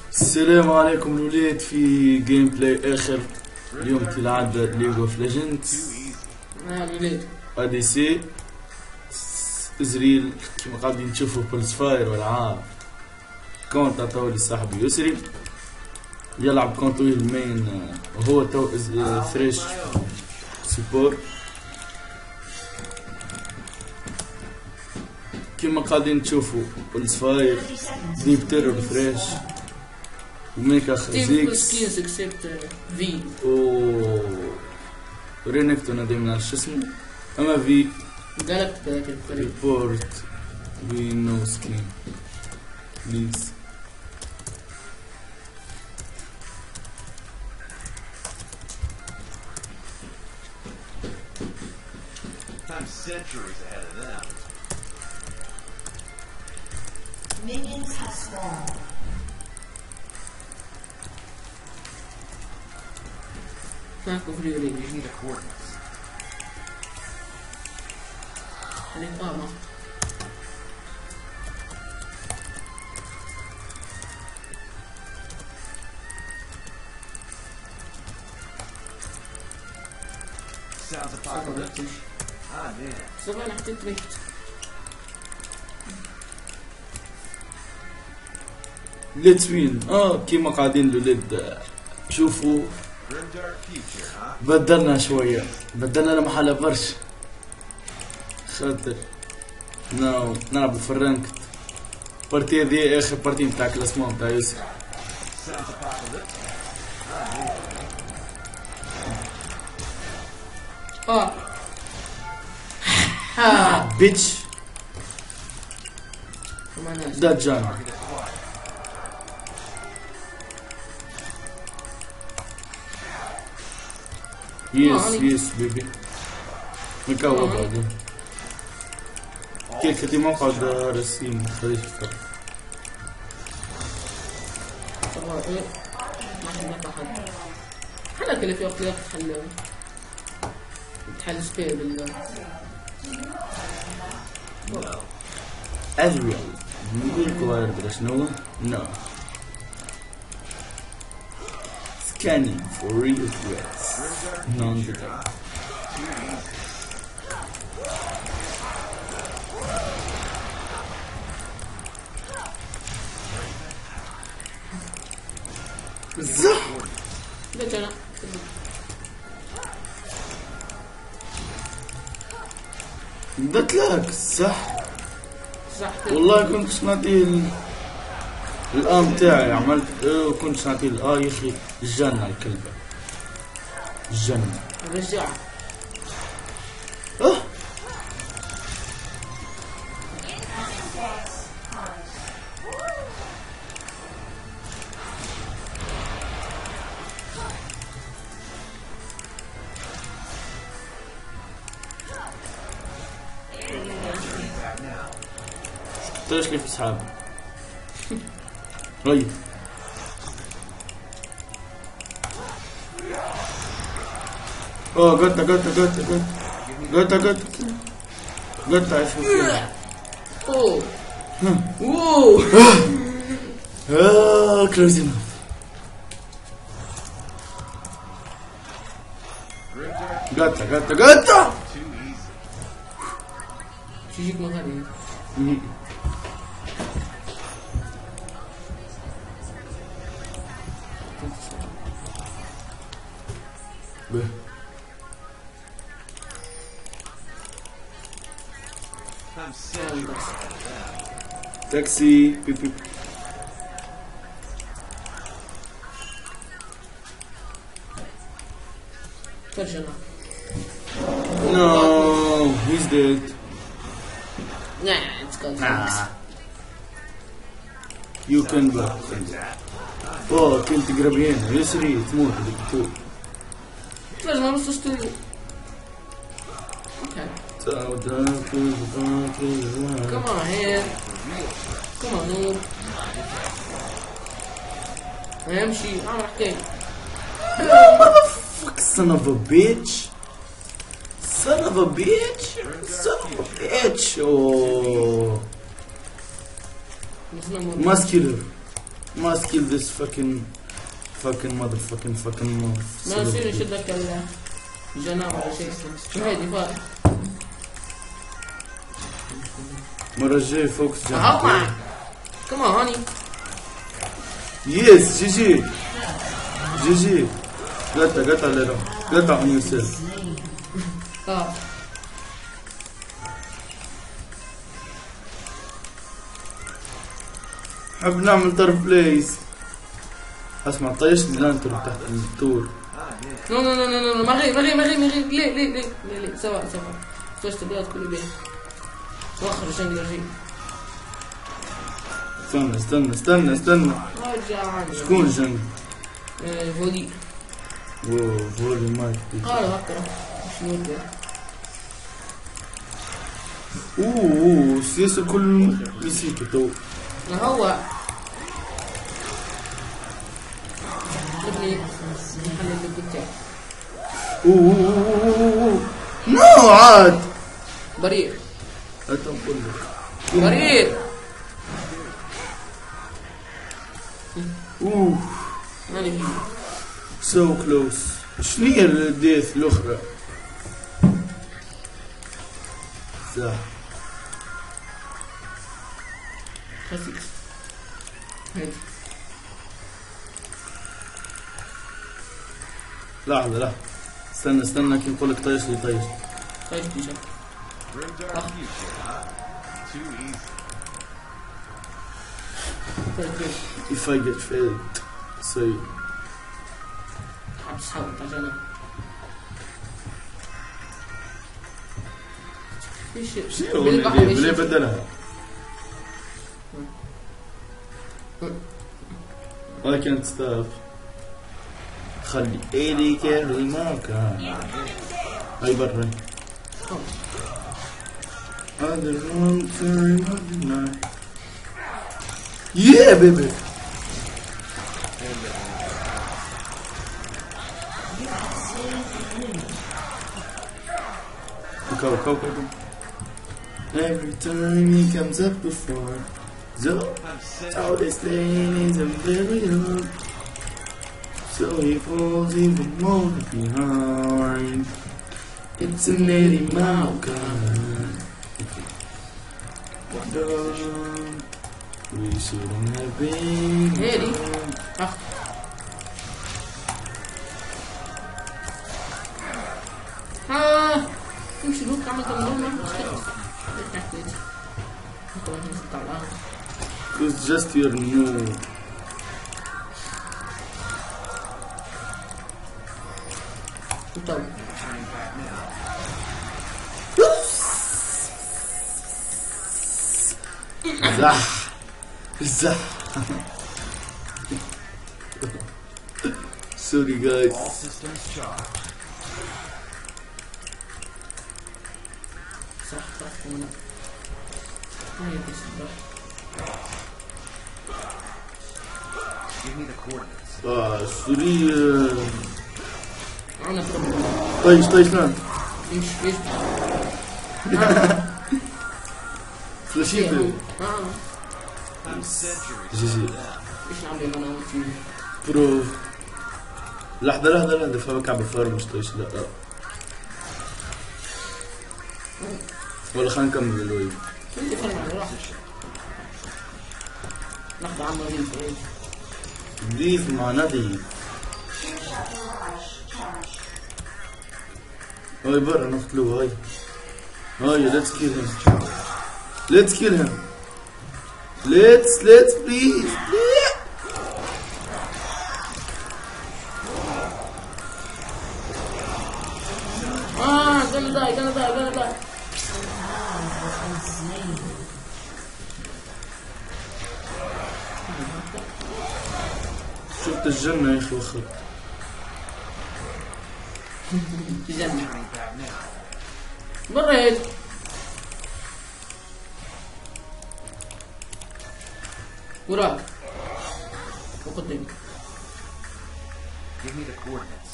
السلام عليكم الولاد في جيم بلاي اخر. اليوم تلعب ليغ اوف ليجندز ادي سي ازريل كيما قاعدين تشوفوا بولس فاير والعاب. كونت عطاو لي صاحبي يسري يلعب كونت المين وهو تو فريش سبور. كيما قاعدين تشوفوا بولس فاير ديب تيرور فريش وميكا خزيكس سكينز اكسبت في رينكتو انا دايما شو اسمه اما في قلبت ذاك الفريق. ريبورت في نو سكين بليز. I'm centuries ahead of them. Minions have spawned. معكم فري وليد You need a coordinates. خليك ما Sounds apocalyptic. Ah, man. صباح انا حطيت ريحت ليتس وين. كيما قاعدين الولاد شوفوا Grimdark future, huh? بدلنا شوية، بدلنا المحل برشا خاطر نلعبوا في الرانكت. بارتي هذه اخر بارتي نتاع كلاسمون نتاع يوسف. Sounds apocalyptic. بيتش كمان ده جان يس بيبي مكوى بعدين كيف كتي موقع رسيم خليش فرق. صباح ايه ما حد احد حلك اللي في وقت تحل سبيل بالله. No. Azrael required the snow? No. Scanning for real threats. Non-detected. زح ليش انا بدت لك صح. صح والله كنت سمعتي الآن تاعي عملت كنت سمعتي يا اخي الجنة الكلبة الجنة رجع اه تاش لي في صحابي هاي قلت اشوف فيها. اوه اوه كلوز انف. Grimdark قلت too easy. شو يجيك مغري I'm centuries ahead of them. تاكسي بيب بيب. ترجمة No, he's dead. nah it's called You can back. كنت قربين يسري تموت دكتور. ترجمة نص ستوري اوكي come on here come on نور امشي عم حكي Motherfucker, son of a bitch. Son of a bitch. Son of a bitch. Oh. Muscular. Must kill this fucking motherfucking ما يصير يشدك الجناح ولا شيء. شو هيدي فار؟ المرة الجاية فوكس هوبا كم هوني. يس جي قطع ليرا قطع on yourself. حب نعمل طرف بليز. اسمع طيش لانتر تحت الطور. نو مغي ليه سوا فشت البلاد كله بيه وخر عشان يرجع. استنى رجعني. شكون جنب؟ فودي. فولي مايك قالوا هكذا شنو ده؟ سياسة كل نسيته تو. ما هو ابني محل اللي كنت نو عاد بريء أتقول لك بريء. ماني فيه. سو كلوز. شنيا الديث الأخرى؟ صح خسيس هيدي. لحظة استنى كي نقول لك طيش لي طيش. طيش بيشك. Grimdark future, huh? Too easy. If I get failed say حاول عشان شنو اللي بدلها؟ I can't stop. خلي ايدي كاري ما كان. هاي برا. Other one carry not deny. Yeah baby. Go. Every time he comes up before, all this thing is a very long. So he falls even more behind. It's an 80-mile gun. We shouldn't have been. هادي امشي لوك عمل تمرين مش It's just your new. زح. Sorry guys. All systems charged. صح Give me the coordinates. سوري. انا بروبلم. طيش نعم. ايش فلاشيبل. I'm centuries. جي ايش نعمل انا وانت؟ برو. لحظة فهمك عم بفرم مش طيش لا. ولا خلينا نكمل الويب. اللي فرم على راح. لحظة عم نضيف مع نضيف. هاي برا نقتلوه هاي let's kill him. Let's please. gonna die. شفت الجنة يا اخي وخر. جنة مريت وراك وقدامك. Give me the coordinates.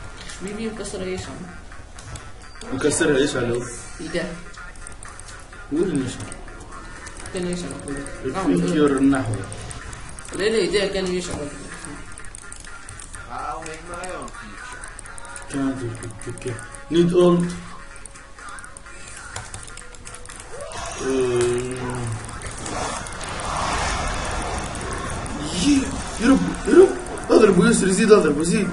بيبي مكسر ايش مكسرها ايش علو؟ ايده وين يشرب؟ كان يشرب. الفيكيور النحو. ليه ده كان يشرب. I'll make my own future. كانت الفيكيور. نيد اولد. يرب يرب اضربه يسر يزيد اضربه زيد.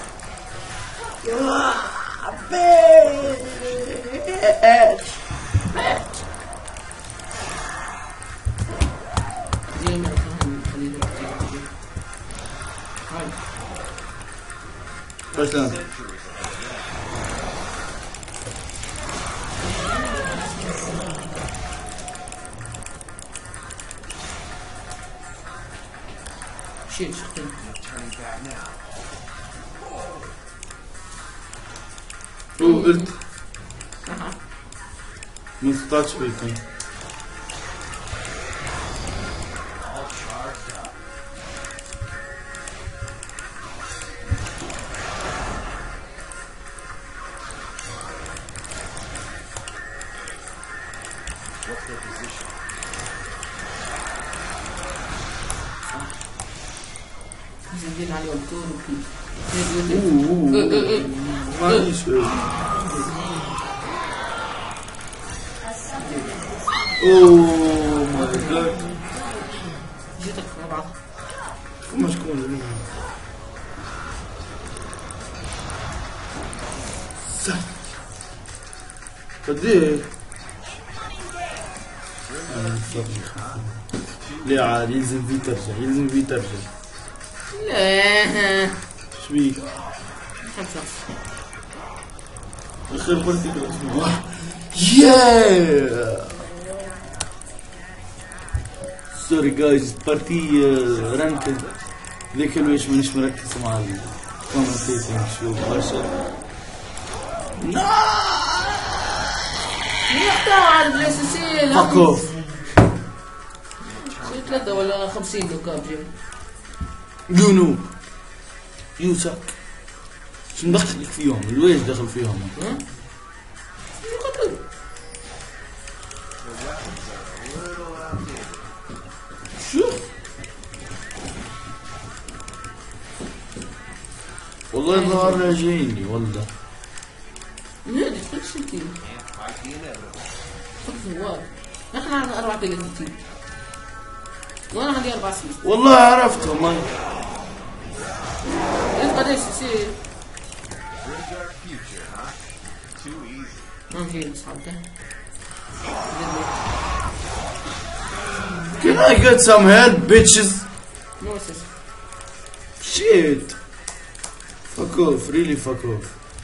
زي ما كان خليل هاي فشلان. شيل شختين. Turning back now. قلت ما تقطعش فيك. All charged up. What's their position? زين عليه الكور وكيف. معليش. اوه ماي جاد. جيتك رابعة. فما شكون سهل. قديه؟ لا عاد يلزم فيه ترجع، يلزم فيه ترجع. لا. شبيك؟ 5. اخر بارتي كده اسمه ياه. سوري جايز بارتي رانكد ذيك الويش مانيش مركز مع الكومنتيتنج شو برشا. يقطع الاساسية. فاك اوف. 3 ولا 50 لو كان جيب. يو نو يو ساك. شو مدخلك فيهم؟ الويش دخل فيهم. يقتل. شو؟ والله الظاهر راجعيني والله. نادي تفكر شنتين. Can't fight the inevitable. فك زوار. نحن عندنا 4 تلاتين. وانا عندي 4 سنين. والله عرفتهم هاي. انت قديش يصير؟ Graveyard future, huh? Too easy. ما مجيب اصحاب ده. Can I get some help bitches? نو اساس. Shit. Fuck off, really fuck off.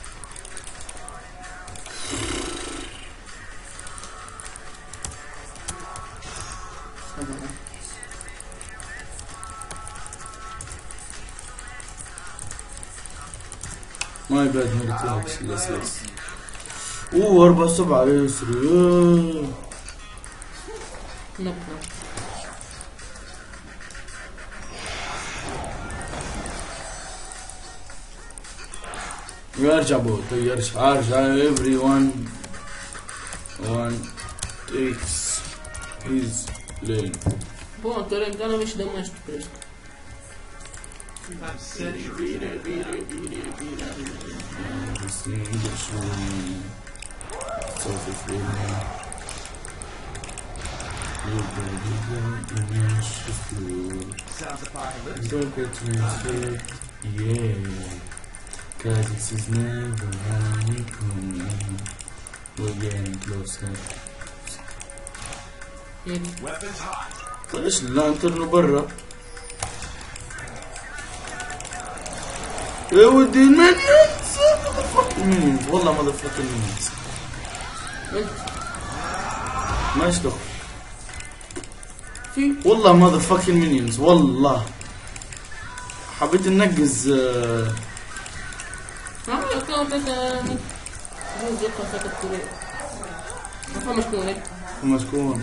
My bad مرتاح لس. اوه 4-7 يسري. نو. يرجع بوت يرجع everyone takes his lane. بون ترى انا مش دمجت بريسك. I'm centuries. Sounds apocalyptic. Yeah, cause this is never happening. We're getting closer. Weapons hot. ايش اللانترن برا؟ يا ودي المينيونز. والله ما ضفت المينيونز. ما اشتغل. في والله ما ذا فاكين مينيونز والله. حبيت ننقز. ما كان بس مو زي كان ساكت كوري. ما فهمش كوري. مسكون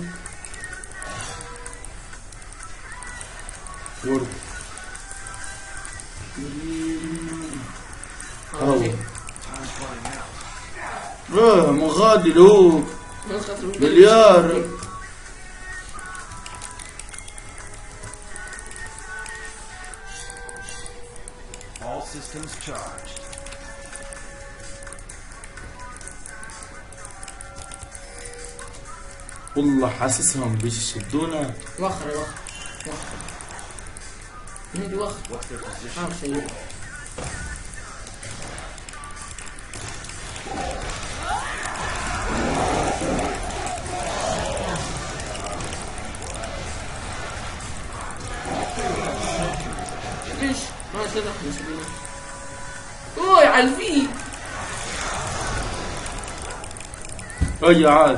ورد. هو Time's running out. مغادي له مليار. All systems charged. والله حاسسهم بيشدونا. وخر نيجي وخر What's their position? شيء. ليش؟ ما سمحنا سبينا. اوه علفي. اي عاد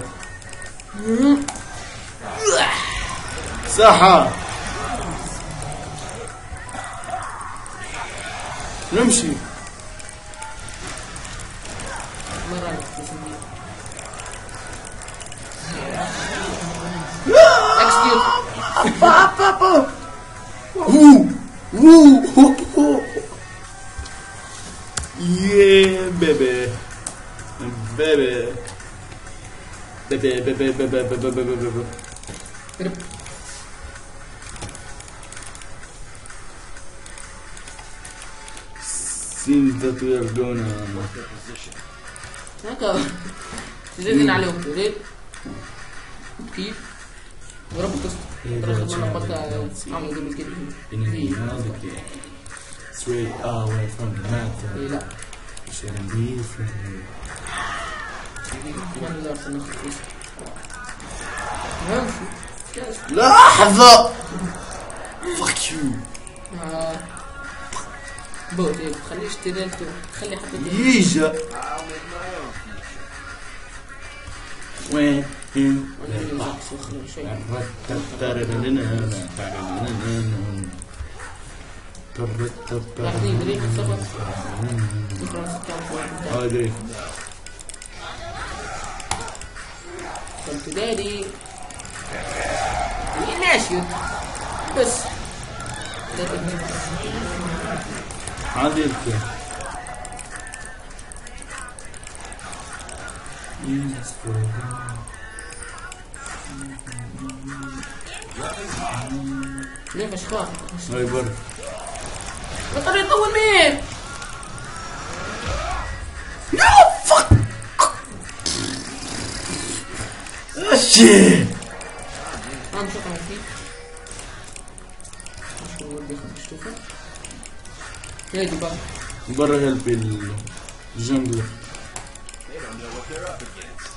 ساحة نمشي. ما رايك تسميه؟ اكسكيوت. Yeah, baby. Baby. Baby. Seems that we are gonna. What's their position? هكا تزيدين عليهم تريد كيف ورب قصة ترى ما قلت عملوا قبل كده In another game. Straight away from the matter. لا Shouldn't be from here. ما نقدر نخلص نمشي لحظة. Fuck you. بوت خليش تريد خلي حتى ييجا. وين ادري كنت داري ماشي بس عادي الكل ليه فشخان هاي برد بطل يطول مين اشي انا شو قاعد فيه شو ودي خمس شوفه هادي بقى برا هلبي الجنجل They don't know what they're up against.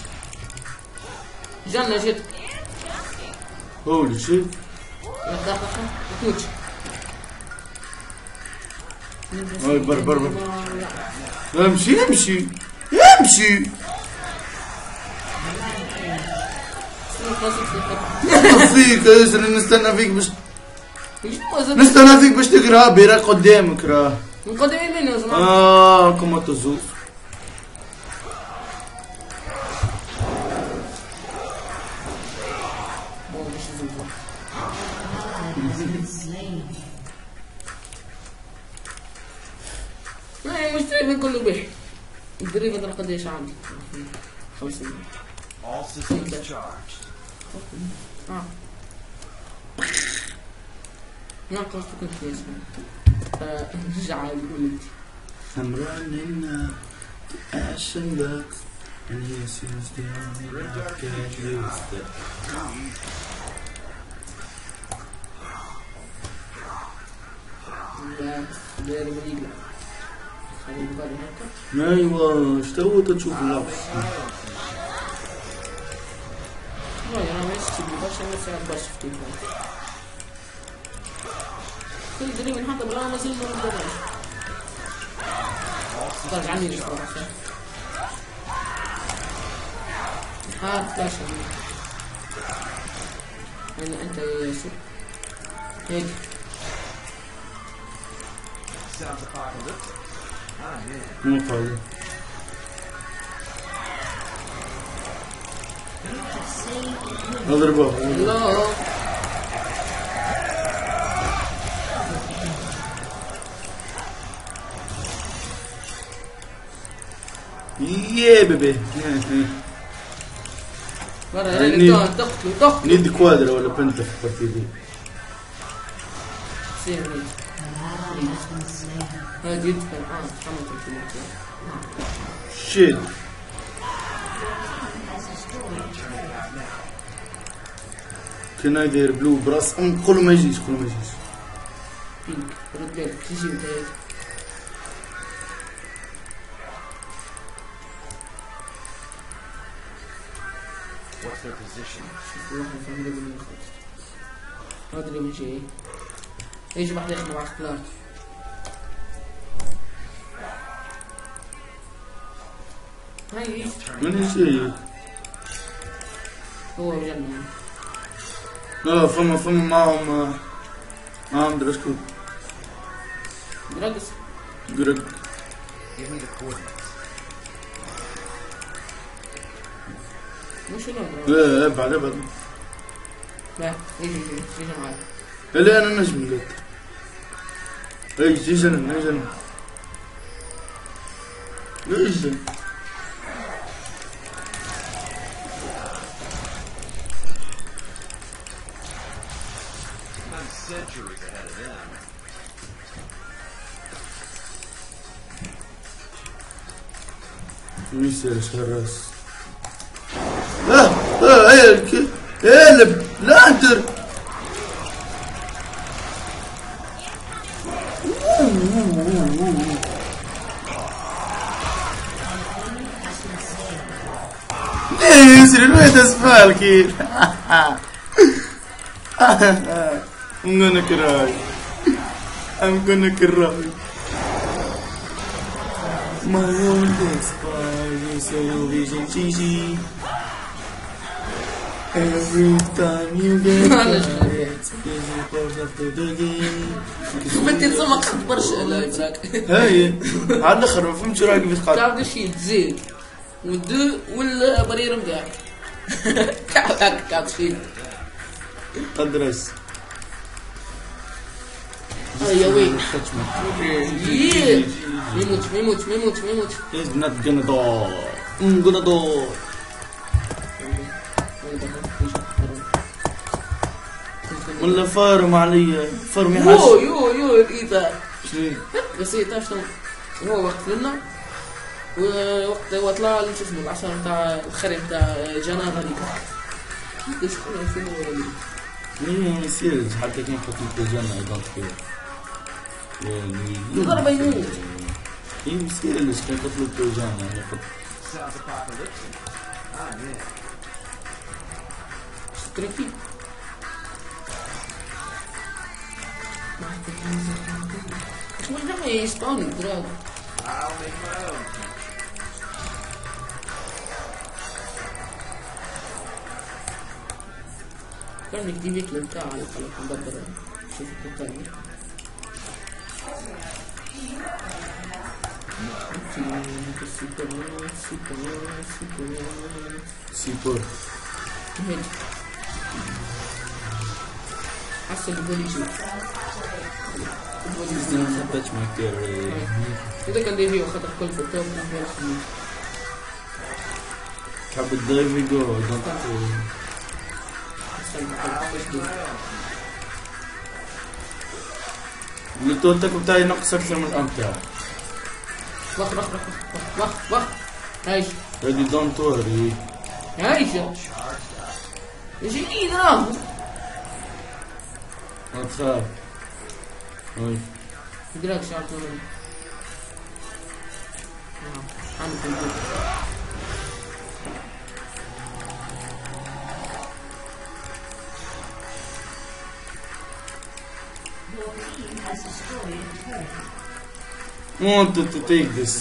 جنة جد هولي شيت دقيقة وتوتش هاي بر امشي امشي امشي فيك يا يسري نستنى فيك باش تقرا بيرا قدامك راه من قدامي منه يا زلمة كما تزوف مشتري من كله به الدريفة ده قديش عندي 50 All systems charged. نعم قصدك كنت يسمع رجع على الولد I'm running now to Ashen Bucks and he seems the only one who can use that. لا داير مريقلة خلي بالي هكا ايوه اشتوت تشوف اللبس والله انا ما اشتري برشا بس انا برشا في التليفون كل دري من حتى بلا ما زين ما نقدرش طلع عني الصراحة فلاش يعني انت يا ياسر هيك Sounds apocalyptic. I'm in. مو قادر اضربه الله يا بيبي مرة يعني يا تقتلوا نيد كوادرا ولا بنتا في البارتي دي. سير An ally has been slain. هذا يدفن حمد الكلمة. شيت Has destroyed turret. كنا يدير بلو براس كله ما يجيش كله ما يجيش. بينك رد بالك تجي وتهيأ. What's their position? ما ادري من شيء. يجي واحد ياخذ معك كلارك. هاي من شيء هو جنة. لا فما معهم درسكو دراجس جرق. Give me the coordinates. مش شنو لا ابعد لا يجي معي. اللي انا نجم قلت اي جيجن I'm centuries ahead of them. ميسر شراس. اقلب لا انتر. يسري الويت اسفال كير. I'm gonna cry. My oldest boy is a vision cheesy. Every time you get it's a part of the game. بنتي تصمك برشا لا يبراك. هاي على الاخر ما فهمتش رايك في القاعدة. تعرف ايش هي تزيد والدو والبرير نتاعك. كعب شيء. قدرس. يا وين. يموت. He's not gonna die. I'm gonna die. ولا فارم عليا فارم يحس. يو الإيثار. شنو؟ بس هي تعرف شنو؟ هو وقت لنا ووقت هو طلع لي شو اسمه العصا نتاع الخري نتاع جنان هذيك. ايش كنا فيلم ولا ما يصيرش حتى كان قتلت الجنة أيضا كير. ضربة يموت. إيه يصيرش كان قتلت الجنة أنا قلت. Sounds apocalyptic. I'm in. تركي. شو الجمع يسطوني دراج. I'll make my own. كان يجيبك للبتاع على القلب مدبر. شوف الثاني. سيبور. هيك. حسب البوليسي. Touch my care. إذا كان ديفي وخطر كل في التوب نحن حب الدايف يجو don't التوتك بتاعي نقص أكثر من الأم بتاعي. وخ هايش Ready don't worry. هايش يجيني درام ما تخاف. هاي دراك شعرته حامل في البيت. Your team has destroyed a turret. wanted to take this.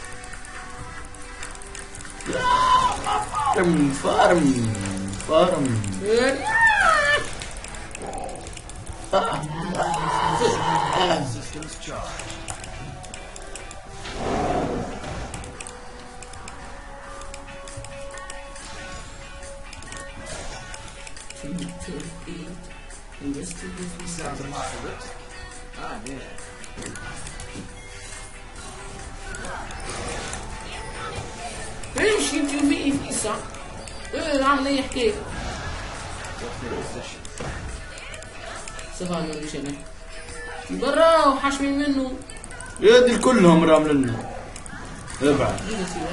Farm. Systems charged. Sounds apocalyptic. I'm in. ايش يمكن في صح ايه عامل اي حكايه What's their position? صفا من الجنة برا وحاشمين منه يا دي كلهم راملنا ابعد. دي نسيبه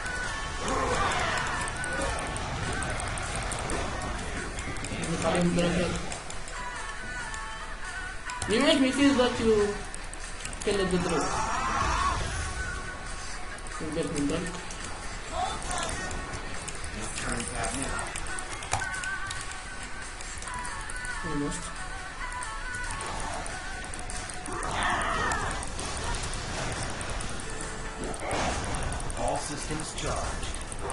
عليهم درجات You make me feel that you killed the drug. You get me drunk. Turn back now. Almost. All systems charged.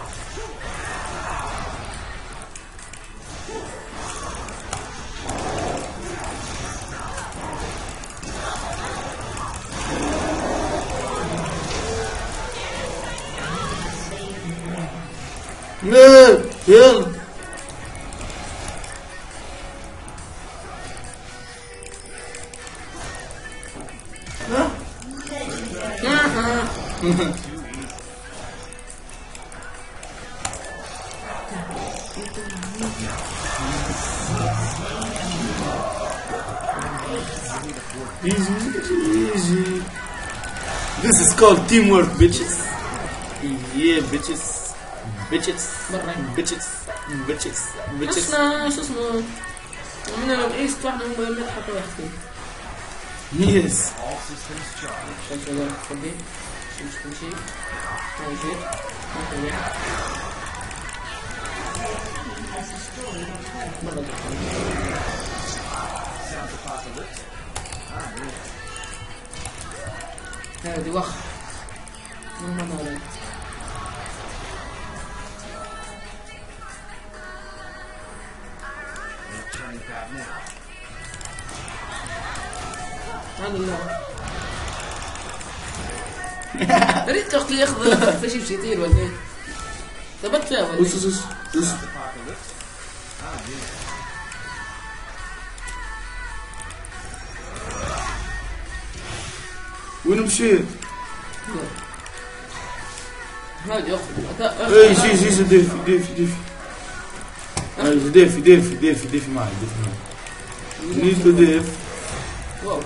لا يلا easy. This is called teamwork, bitches. Yeah, bitches. Bitches. برا. Bitches. Bitches. Bitches. اسمع شو اسمه من لو قيست واحدة من بيمت حتى واحدة Yes. All systems charged. شايف شو دارك تفضي مش كل شيء هاي شيء هاي مرة Sounds apocalyptic. I'm ready. هذه وخ من هنا No turning back now. هذا الله ريت تاخذ لي ياخذ فشي بشيتين ولا ايه ثبت فيها ولا Us, us, us. Apocalyptic. I'm ready. وين مشيت؟ هذه ياخذ اي جي ديفي ديفي معي need to diff. واو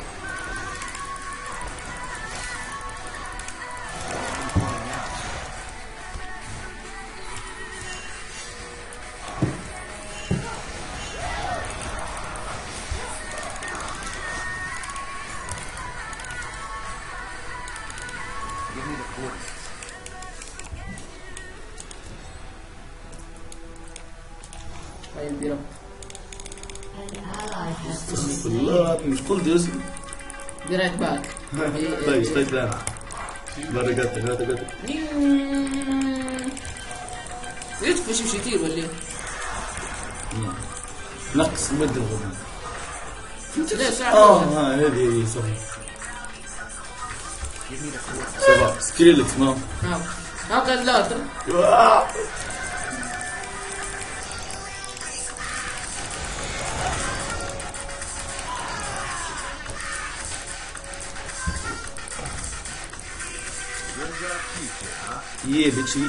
Give me the coordinates. هاي البيرة An ally has been استغفر الله مش قلت اسمي. Be right back. طيب لا غدا يدفش بشيتين ولا ايه؟ نقص مد الغنى. ليه ساعة هذه صح. Give me the coordinates. صباح سكريلكس ما هاكا لا ترى Here's our future, huh? Yeah, bitchy.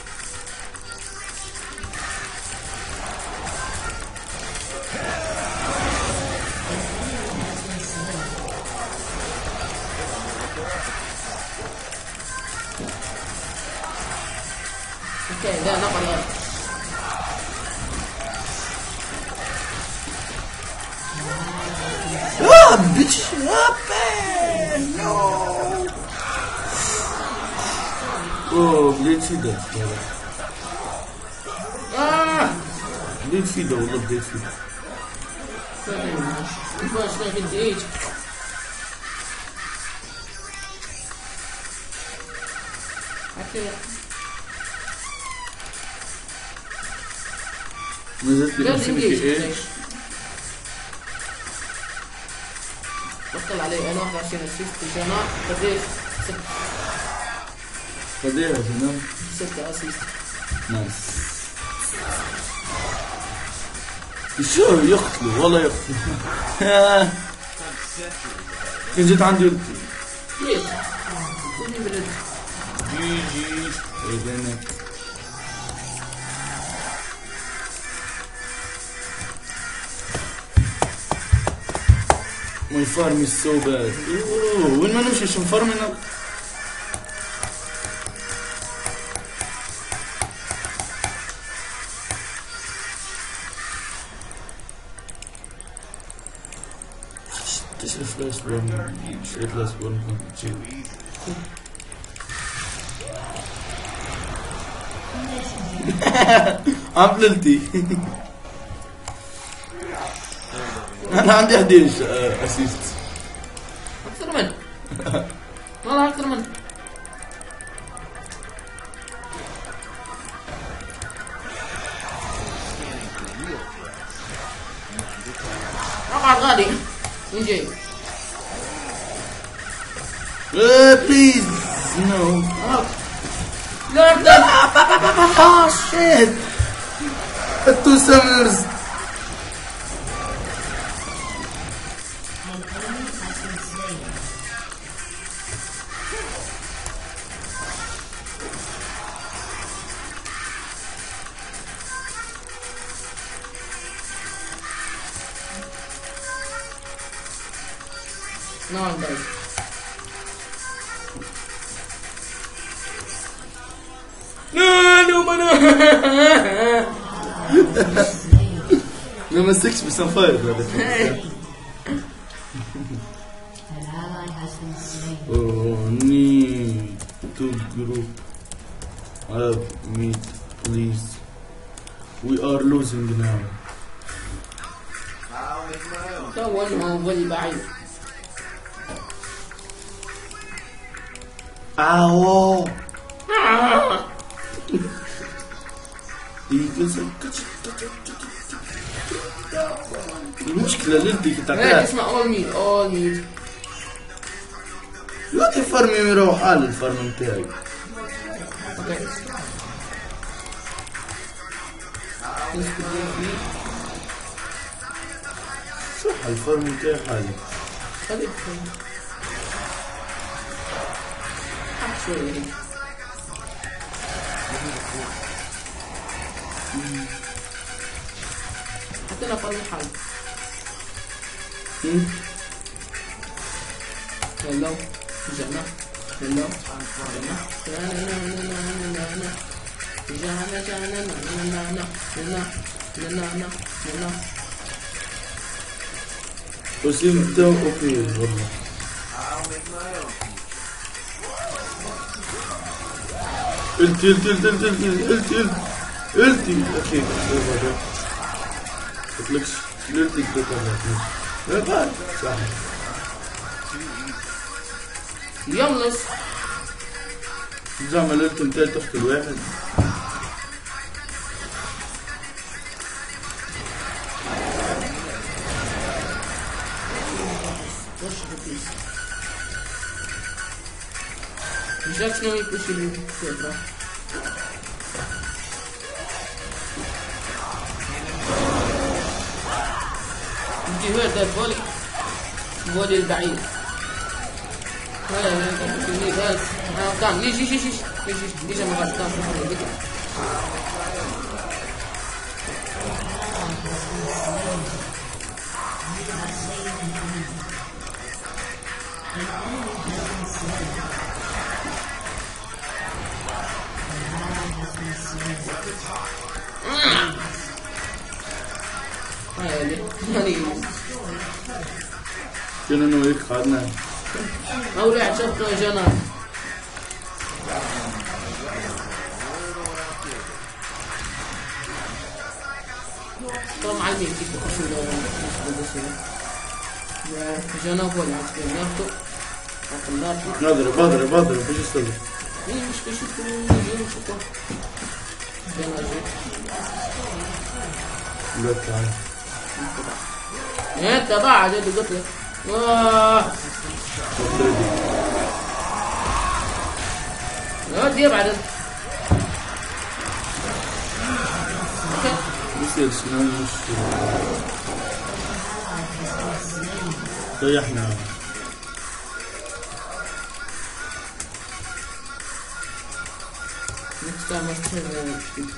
اوكي لا نقل غلط Ah, bitch! Ah, no! Oh, بديت في ده. بديت في ده والله بديت في ده. الفاش ما في الدقيق نزلت لي قاعد انفينيتي ينجيج ايه؟ بطل عليه انا 21 اسيست جماعة بديت خديها هنا. 6 اسيست نايس. شو يقتلوا والله يقتلوا. كان جيت عندي قلت ليه؟ خذني بالرد جي ايه بينك. My farm is so bad. وين ما نمشي شو نفرمنا. تشري فلاش بون، شري فلاش بون كنت تجيب. عملتي. أنا عندي 11 أسيست. أكثر منه. والله أكثر منه. اقعد غادي. وين جاي؟ بليز نو. لا لا. شيت. التو سمرز. No, I'm dead. No, ما مسكش بس انفاير هذا. An ally has been slain. Oh, need to group up meet, please. We are losing now. تو انه ولي بعيد. Ow! المشكلة اللي انت هيك تعتقد اسمع all meat. لا تفرمي يروح حال الفرم بتاعي. اوكي. صح الفرم بتاعي حالي. خليك شوي هيك. حطينا فرن حال. هلو رجعنا. وسيم بتاعه اوكي والله. قلتي اخي قلتلكش قلتي لا بعد صح يلا زعما قلت انت تقتل واحد. جاك شنو يكوشي الفكرة. يجي وين ده فولي البعيد. بس قام ليش ما غاش قام كنا نويك خدنا أولع شفنا جنان. طبعا معلمين كيف تخشوا جناب ولا عسكرياتو عقلاتو اضرب ايش يصير؟ مش كشفوا جناب لا تعال انت بعد اللي قلت لك لا دي بعد يصير شنو مش طيحنا next time I turn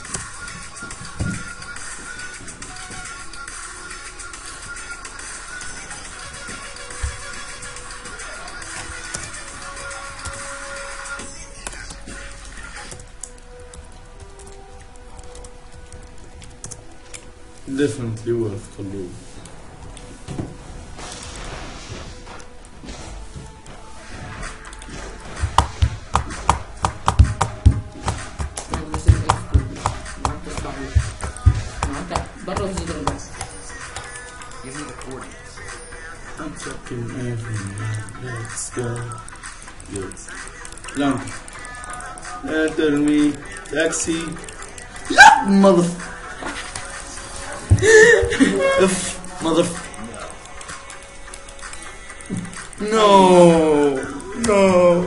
definitely worth خلوه. برا وزيد ربع. Give me the coordinates. I'm talking everything. Let's go. Yes. Long. Enter me. Taxi. لا mother. F mother. No. No.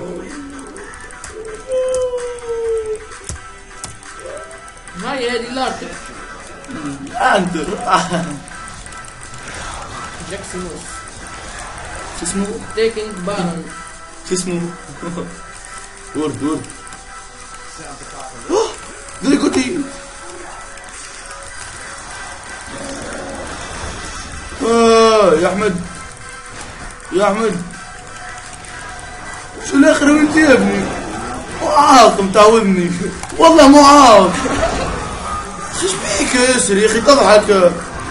هاي هذه لارتر. أندر. جاكسيموس. شو اسمه؟ تيكينج بارن. شو اسمه؟ ورد. ديكوتي. يا أحمد. شو الآخر وانت يا ابني؟ معاق متعودني. والله معاق. شو بيك يا ياسر يا أخي تضحك.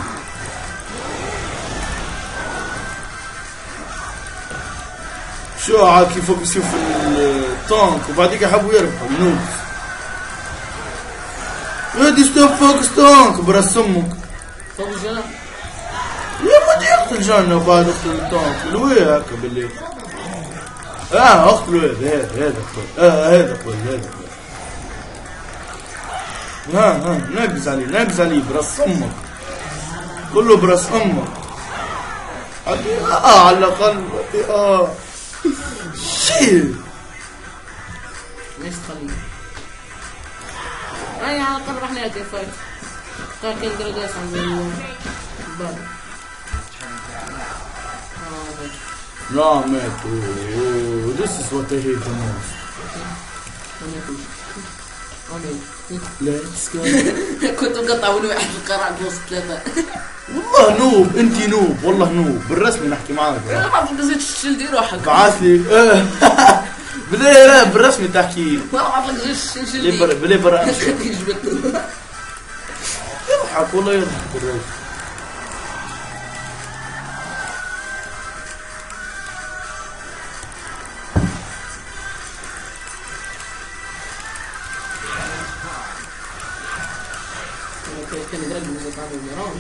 شو عاد كيف يصير في التانك وبعديك يحبوا يربحوا نوبس. هادي ستوب فوكس تانك براس امك. فوق الجناح. يا ما يقتل جنة وبعد يقتل التانك الوي هكا بالليل. اقتلوا هذا قبل. ها نقز عليه براس امك. كله براس امك. على الاقل شيل. ليش تخليه؟ أي على الأقل راح نأتي فايت. كان جراداس عند الباب. لا مات. This is what I hate the most. Let's go. كنت مقطع ونوع في القرع بوسط 3. والله نوب انتي نوب والله نوب بالرسمي نحكي معاك. أنا ما بعرف نزيد تشيل روحك. بعث لي بلي بالرسمي تحكي. ما بعرف لك شيل بلي برا امشي. يجبد. يضحك والله يضحك الرجل. كان يدرج من زكاة الميران.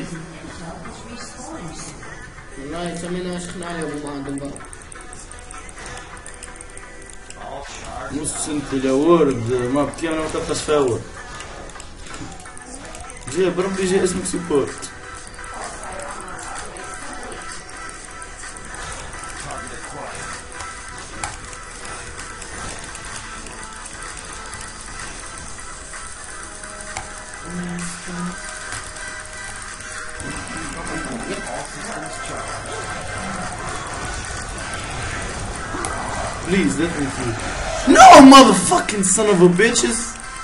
والله سمينا شيخنا علي ابو ما عندهم برا. نص انت لورد ما بكي انا ما تبقاش فاور. جاي بربي جاي اسمك سبورت. Please let me through. No, motherfucking son of a bitches.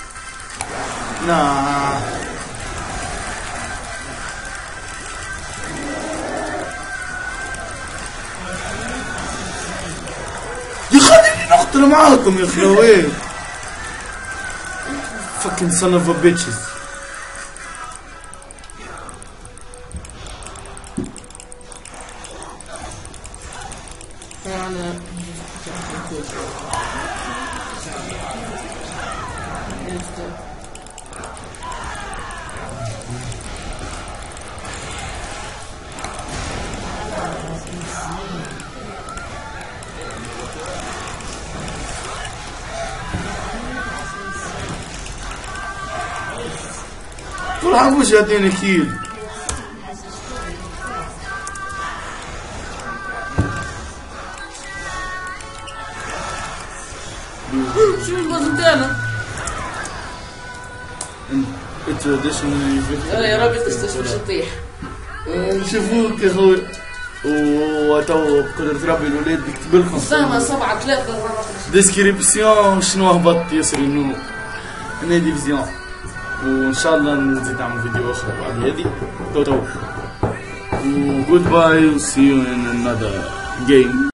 Nah. يا خليني نقتل معاكم يا خويت. Fucking son of a bitches. طول عموش يعطيني كيل. شو الباص بتاعنا؟ traditionally يا ربي تستشفى تطيح. شوفوك يا خوي. وتو بقدرة ربي الولاد بيكتب لكم سامة 7-3 ديسكريبسيون شنو هبط ياسر النور انا ديفيزيون. وان شاء الله نزيد نعمل فيديو اخرى بعد هذه. تو و goodbye, see you in another game.